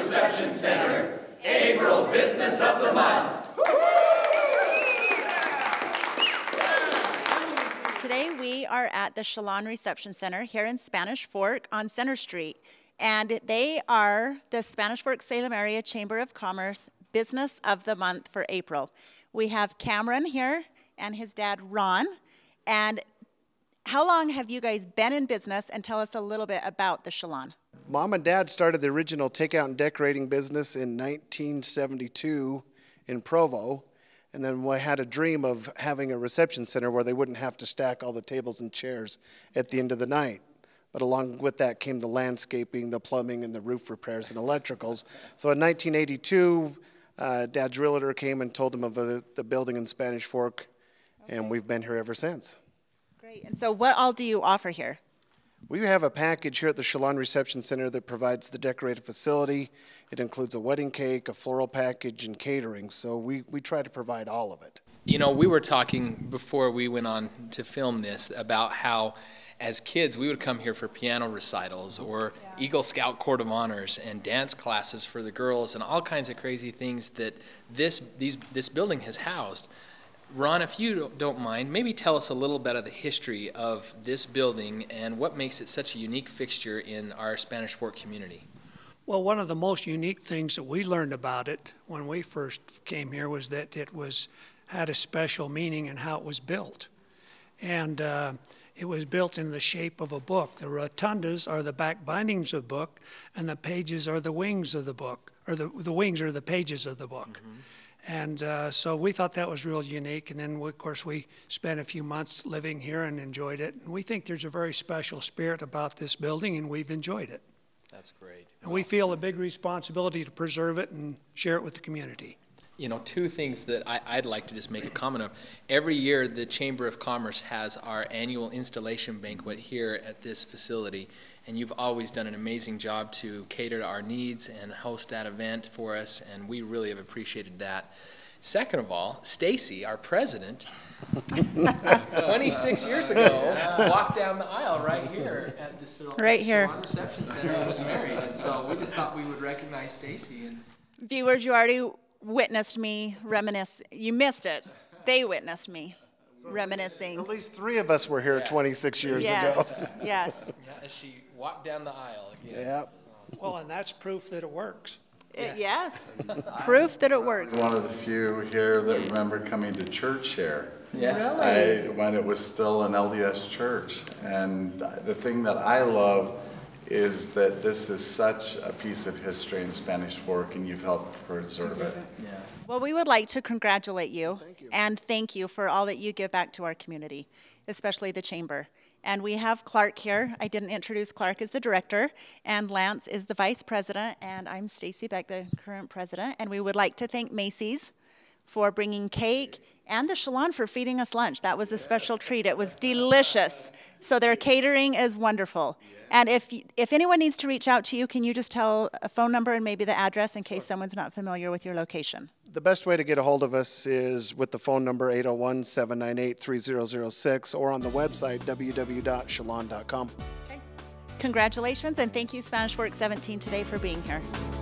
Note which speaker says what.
Speaker 1: Reception Center, April Business of the Month.
Speaker 2: Today we are at the Shalon Reception Center here in Spanish Fork on Center Street. And they are the Spanish Fork Salem Area Chamber of Commerce Business of the Month for April. We have Cameron here and his dad Ron. And how long have you guys been in business, and tell us a little bit about the Shalon?
Speaker 3: Mom and Dad started the original takeout and decorating business in 1972 in Provo. And then we had a dream of having a reception center where they wouldn't have to stack all the tables and chairs at the end of the night. But along with that came the landscaping, the plumbing, and the roof repairs and electricals. So in 1982, Dad's realtor came and told him of the building in Spanish Fork, and we've been here ever since.
Speaker 2: Great. And so what all do you offer here?
Speaker 3: We have a package here at the Shalon Reception Center that provides the decorated facility. It includes a wedding cake, a floral package, and catering. So we try to provide all of it.
Speaker 4: You know, we were talking before we went on to film this about how as kids, we would come here for piano recitals or Eagle Scout Court of Honors and dance classes for the girls and all kinds of crazy things that this building has housed. Ron, if you don't mind, maybe tell us a little bit of the history of this building and what makes it such a unique fixture in our Spanish Fork community.
Speaker 5: Well, one of the most unique things that we learned about it when we first came here was that it had a special meaning in how it was built. And it was built in the shape of a book. The rotundas are the back bindings of the book, and the pages are the wings of the book, or the wings are the pages of the book. Mm-hmm. And so we thought that was real unique. And then, of course, we spent a few months living here and enjoyed it. And we think there's a very special spirit about this building, and we've enjoyed it.
Speaker 4: That's great.
Speaker 5: And we feel a big responsibility to preserve it and share it with the community.
Speaker 4: You know, two things that I'd like to just make a comment of. Every year, the Chamber of Commerce has our annual installation banquet here at this facility, and you've always done an amazing job to cater to our needs and host that event for us, and we really have appreciated that. Second of all, Stacy, our president, 26 years ago, walked down the aisle right here at this Shalon Reception Center and was married, and so we just thought we would recognize Stacy. And
Speaker 2: viewers, you already witnessed me reminisce. You missed it. They witnessed me reminiscing.
Speaker 3: At least 3 of us were here 26 years ago.
Speaker 2: Yes.
Speaker 4: As she walked down the aisle again.
Speaker 3: Yeah.
Speaker 5: Well, and that's proof that it works.
Speaker 2: Yes. Proof that it works.
Speaker 6: One of the few here that remembered coming to church here.
Speaker 4: Yeah.
Speaker 2: Really?
Speaker 6: When it was still an LDS church. And the thing that I love is that this is such a piece of history in Spanish Fork, and you've helped preserve it.
Speaker 4: Yeah.
Speaker 2: Well, we would like to congratulate you, and thank you for all that you give back to our community, especially the Chamber. And we have Clark here. I didn't introduce Clark as the director, and Lance is the vice president, and I'm Stacy Beck, the current president. And we would like to thank Macy's for bringing cake and the Shalon for feeding us lunch. That was a special treat. It was delicious. So their catering is wonderful. And if anyone needs to reach out to you, can you just tell a phone number and maybe the address in case someone's not familiar with your location?
Speaker 3: The best way to get a hold of us is with the phone number 801-798-3006 or on the website www.shalon.com.
Speaker 2: Okay. Congratulations, and thank you Spanish Fork 17 today for being here.